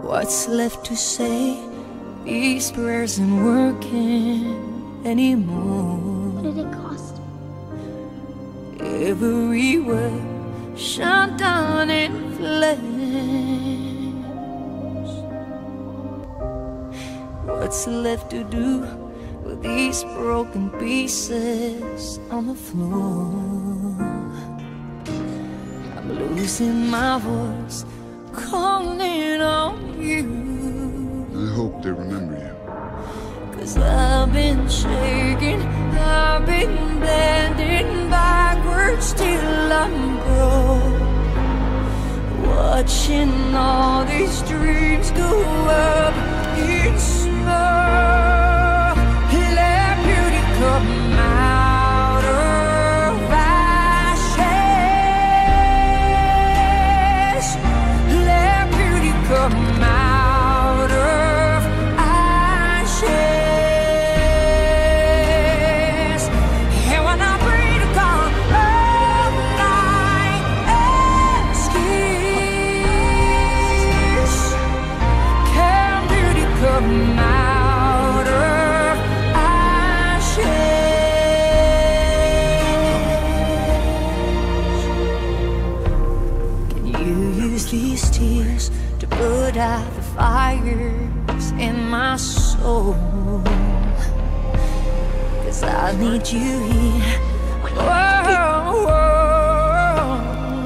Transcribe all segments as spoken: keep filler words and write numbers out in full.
What's left to say? These prayers aren't working anymore. What did it cost? Every word shut down in flames. What's left to do with these broken pieces on the floor? I'm losing my voice, calling on you. I hope they remember you. Cause I've been shaking, I've been bending backwards till I'm broke, watching all these dreams go up in smoke. Let beauty come out of ashes. Let beauty come out of ashes. And when I pray to God all night, excuse, can beauty come out of ashes? Can you use these tears to put out the fires in my soul? Cause I need you here. Whoa, whoa.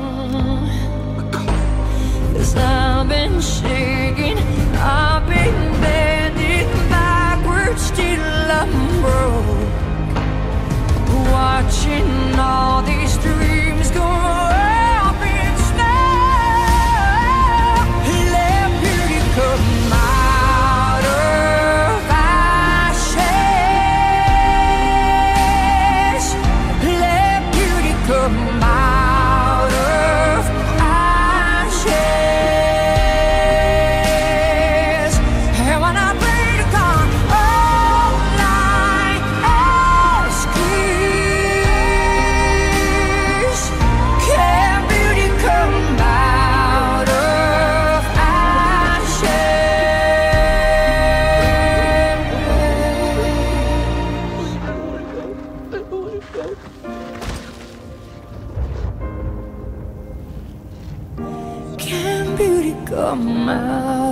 Cause I've been shaking, I've been bending backwards till I'm broke, watching all these dreams go up in smoke. Let beauty come out of ashes. Let beauty come out of ashes. And when I pray to God all night, excuse, can beauty come out of ashes? Can beauty come out?